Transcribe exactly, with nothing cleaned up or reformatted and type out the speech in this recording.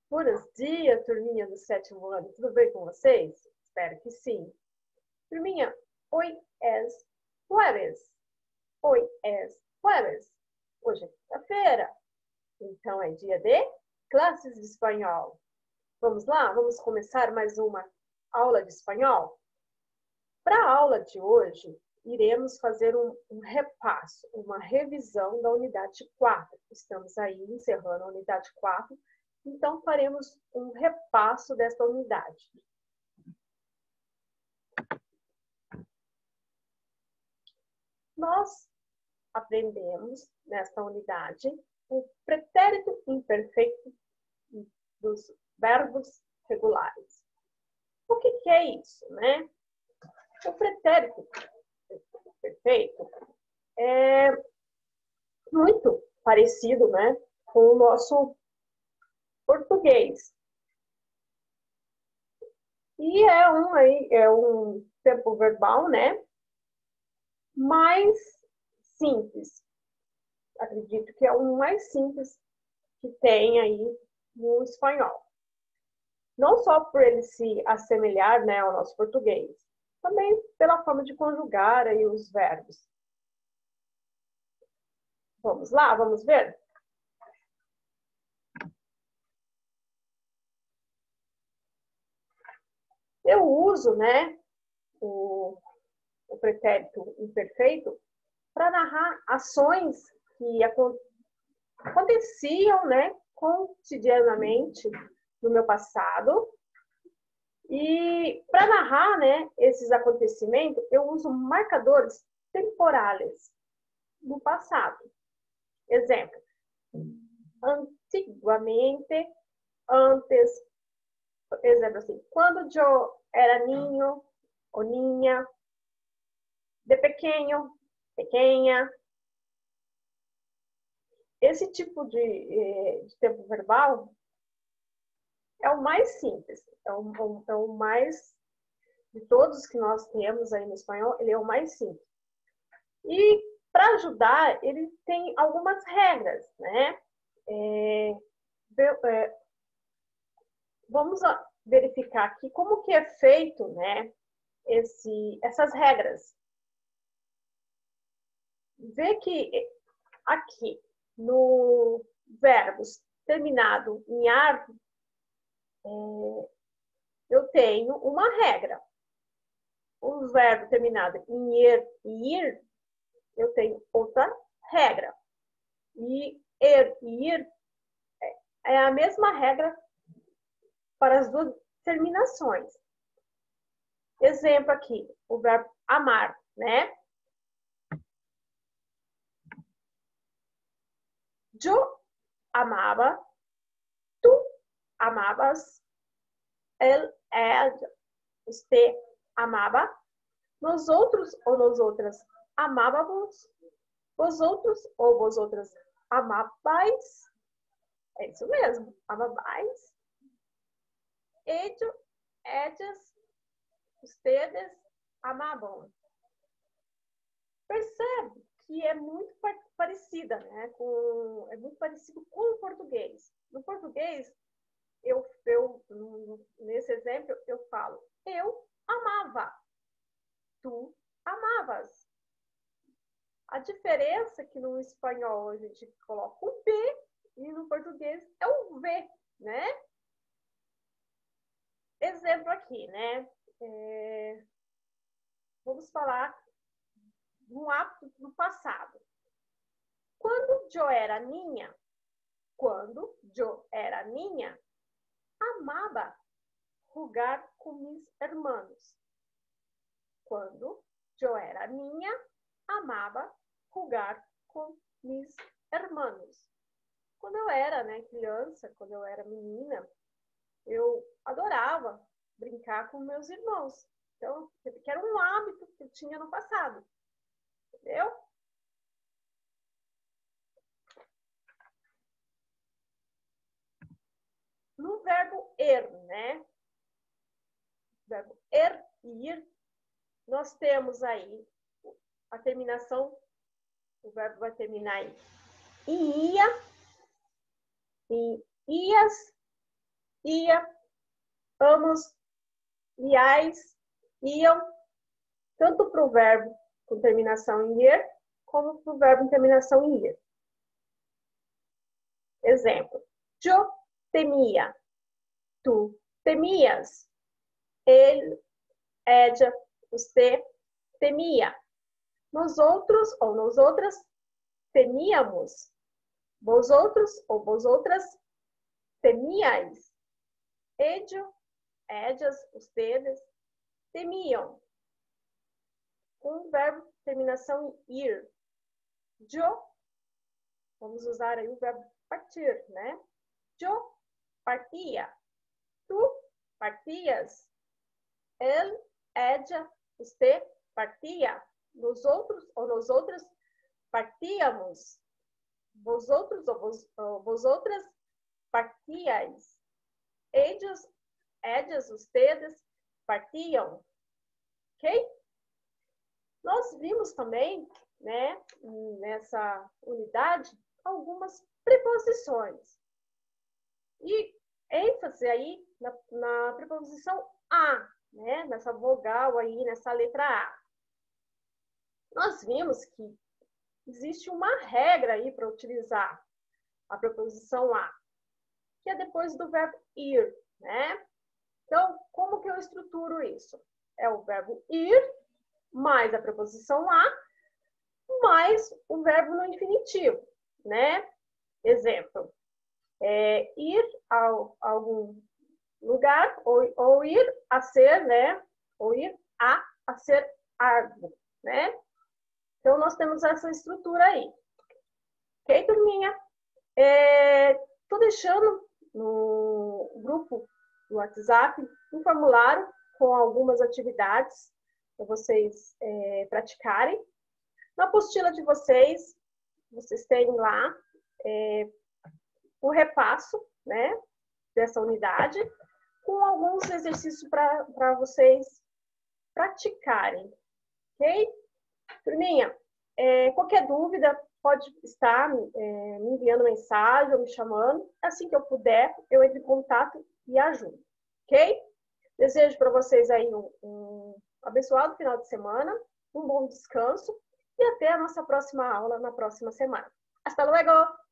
Buenos dias, turminha do sétimo ano. Tudo bem com vocês? Espero que sim. Turminha, hoy es jueves. Hoy es jueves. Hoje é quinta-feira. Então é dia de classes de espanhol. Vamos lá? Vamos começar mais uma aula de espanhol? Para a aula de hoje, iremos fazer um, um repasso, uma revisão da unidade quatro. Estamos aí encerrando a unidade quatro. Então, faremos um repasso desta unidade. Nós aprendemos, nesta unidade, o pretérito imperfeito dos verbos regulares. O que, que é isso, né? O pretérito perfeito é muito parecido, né, com o nosso português. E é um, aí, é um tempo verbal, né, mais simples. Acredito que é o mais simples que tem aí no espanhol. Não só por ele se assemelhar, né, ao nosso português, também pela forma de conjugar aí os verbos. Vamos lá, vamos ver? Eu uso, né, o, o pretérito imperfeito para narrar ações que aconteciam, né, cotidianamente no meu passado. E para narrar, né, esses acontecimentos, eu uso marcadores temporais no passado. Exemplo: antiguamente, antes, exemplo assim, quando eu era niño ou niña, de pequeno, pequena. Esse tipo de, de tempo verbal é o mais simples, é o, é o mais, de todos que nós temos aí no espanhol, ele é o mais simples. E para ajudar, ele tem algumas regras, né? É, é, vamos verificar aqui como que é feito, né, esse, essas regras. Vê que aqui, no verbos terminado em ar, é, eu tenho uma regra. O verbo terminado em er e ir, eu tenho outra regra. E er e ir é a mesma regra para as duas terminações. Exemplo aqui, o verbo amar, né? Eu amava, tu amavas, ele, ela, você amava, nós outros ou nós outras amávamos, vós outros ou vós outras amavais, é isso mesmo, amavais, ellos, ellas, ustedes amavam. Percebe que é muito parecida, né? Com, é muito parecido com o português. No português, eu, eu, nesse exemplo, eu falo, eu amava, tu amavas. A diferença é que no espanhol a gente coloca um P e no português é um V, né? Exemplo aqui, né? É... Vamos falar de um hábito do passado. Quando eu era niña, quando eu era niña, amava jogar com mis hermanos. Quando eu era niña, amava jogar com mis hermanos. Quando eu era, né, criança, quando eu era menina, eu adorava brincar com meus irmãos. Então, que era um hábito que eu tinha no passado. Entendeu? No verbo er, né? Verbo er e ir, nós temos aí a terminação, o verbo vai terminar em ia, em ias, ia, ambos, iais, iam, tanto para o verbo com terminação em ir, como para o verbo com terminação em ir. Exemplo, yo temia, tu temias, ele, ella, você temia. Nós outros ou nós outras temíamos. Vós outros ou vós outras temíais. Ello, ellas, ustedes temiam. Com o verbo terminação em ir. Yo, vamos usar aí o verbo partir, né? Yo partia. Tu partias. Ele, ella, você partia. Nós outros ou nós outras partíamos. Vós outros ou vós, ou vós outras partíais. Ellos, ellas, ustedes partiam. Ok? Nós vimos também, né, nessa unidade, algumas preposições. E ênfase aí na, na preposição a, né, nessa vogal aí, nessa letra A. Nós vimos que existe uma regra aí para utilizar a preposição a, que é depois do verbo ir, né? Então, como que eu estruturo isso? É o verbo ir, mais a preposição a, mais o verbo no infinitivo, né? Exemplo, é, ir a, a algum lugar, ou, ou ir a ser, né? Ou ir a, a ser algo, né? Então, nós temos essa estrutura aí. Ok, turminha? Estou é, deixando no grupo do WhatsApp um formulário com algumas atividades para vocês é, praticarem. Na apostila de vocês, vocês têm lá é, o repasso, né, dessa unidade, com alguns exercícios para vocês praticarem. Ok? Turminha, é, qualquer dúvida, pode estar é, me enviando mensagem ou me chamando. Assim que eu puder, eu entro em contato e ajudo. Ok? Desejo para vocês aí um, um abençoado final de semana, um bom descanso e até a nossa próxima aula na próxima semana. Hasta luego!